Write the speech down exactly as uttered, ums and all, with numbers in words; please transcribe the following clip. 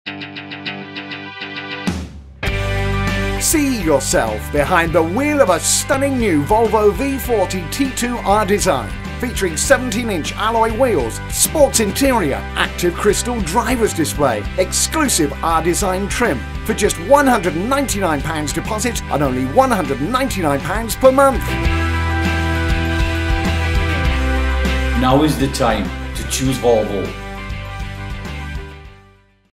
See yourself behind the wheel of a stunning new Volvo V forty T two R-Design, featuring seventeen inch alloy wheels, sports interior, active crystal driver's display, exclusive R-Design trim for just one hundred and ninety-nine pounds deposit and only one hundred and ninety-nine pounds per month. Now is the time to choose Volvo.